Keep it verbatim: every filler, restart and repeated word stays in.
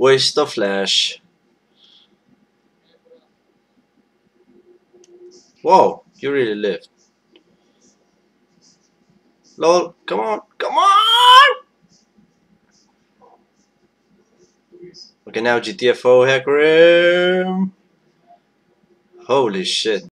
Waste of flash. Whoa, you really lived. Lol, come on, come on! Okay, now G T F O hack rim. Holy shit.